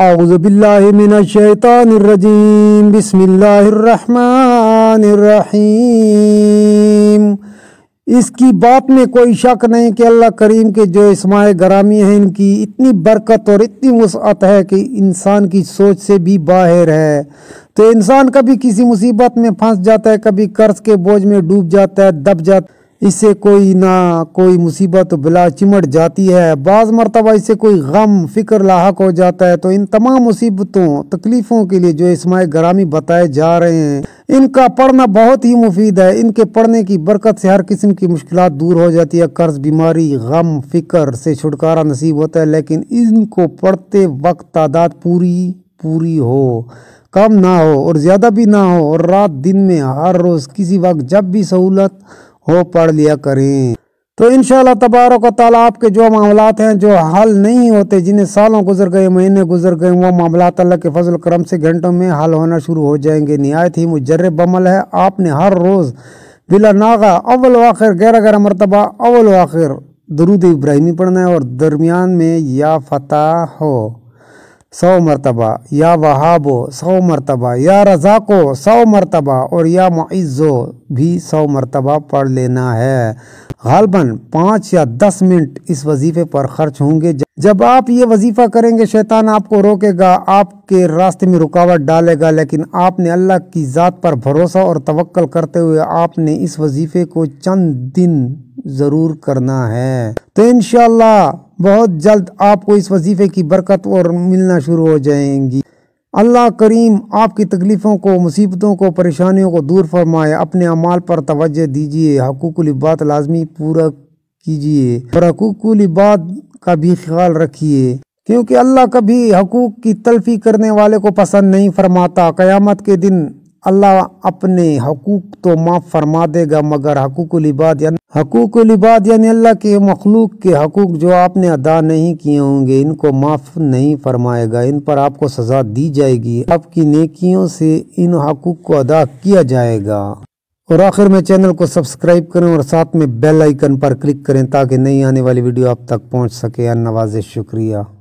اعوذ باللہ من الشیطان الرجیم بسم اللہ الرحمن الرحیم۔ اس کی بات میں کوئی شک نہیں کہ اللہ کریم کے جو اسماء گرامی ہیں ان کی اتنی برکت اور اتنی وسعت ہے کہ انسان کی سوچ سے بھی باہر ہے۔ تو انسان کبھی کسی مصیبت میں پھنس جاتا ہے، کبھی قرض کے بوجھ میں ڈوب جاتا ہے، دب جاتا ہے، اس سے کوئی نہ کوئی مصیبت بلا چمٹ جاتی ہے، بعض مرتبہ اس سے کوئی غم فکر لاحق ہو جاتا ہے۔ تو ان تمام مصیبتوں تکلیفوں کے لیے جو اسماء گرامی بتائے جا رہے ہیں ان کا پڑھنا بہت ہی مفید ہے۔ ان کے پڑھنے کی برکت سے ہر قسم کی مشکلات دور ہو جاتی ہے، قرض، بیماری، غم، فکر سے چھٹکارا نصیب ہوتا ہے۔ لیکن ان کو پڑھتے وقت تعداد پوری ہو، کم نہ ہو اور زیادہ بھی نہ ہو، اور رات دن میں ہر روز کسی وقت جب بھی سہولت ہو پڑھ لیا کریں۔ تو انشاءاللہ تبارک و تعالیٰ آپ کے جو معاملات ہیں جو حل نہیں ہوتے، جنہیں سالوں گزر گئے، مہینے گزر گئے، وہ معاملات اللہ کے فضل و کرم سے گھنٹوں میں حل ہونا شروع ہو جائیں گے۔ نہایت ہی مجرب عمل ہے۔ آپ نے ہر روز بلا ناغہ اول و آخر 11 مرتبہ اول و آخر درود ابراہیمی پڑھنا ہے، اور درمیان میں یا فتح ہو 100 مرتبہ، یا وہاب ہو 100 مرتبہ، یا رزاق ہو 100 مرتبہ، اور یا معز ہو بھی 100 مرتبہ پڑھ لینا ہے۔ غالباً 5 یا 10 منٹ اس وظیفے پر خرچ ہوں گے۔ جب آپ یہ وظیفہ کریں گے شیطان آپ کو روکے گا، آپ کے راستے میں رکاوٹ ڈالے گا، لیکن آپ نے اللہ کی ذات پر بھروسہ اور توکل کرتے ہوئے آپ نے اس وظیفے کو چند دن ضرور کرنا ہے۔ تو انشاءاللہ بہت جلد آپ کو اس وظیفے کی برکت اور ملنا شروع ہو جائیں گی۔ اللہ کریم آپ کی تکلیفوں کو، مصیبتوں کو، پریشانیوں کو دور فرمائے۔ اپنے اعمال پر توجہ دیجیے، حقوق العباد لازمی پورا کیجیے، اور حقوق العباد کا بھی خیال رکھیے، کیونکہ اللہ کبھی حقوق کی تلفی کرنے والے کو پسند نہیں فرماتا۔ قیامت کے دن اللہ اپنے حقوق تو معاف فرما دے گا، مگر حقوق العباد یعنی اللہ کے مخلوق کے حقوق جو آپ نے ادا نہیں کیے ہوں گے، ان کو معاف نہیں فرمائے گا۔ ان پر آپ کو سزا دی جائے گی، آپ کی نیکیوں سے ان حقوق کو ادا کیا جائے گا۔ اور آخر میں چینل کو سبسکرائب کریں اور ساتھ میں بیل آئیکن پر کلک کریں تاکہ نئی آنے والی ویڈیو آپ تک پہنچ سکے۔ نوازش شکریہ۔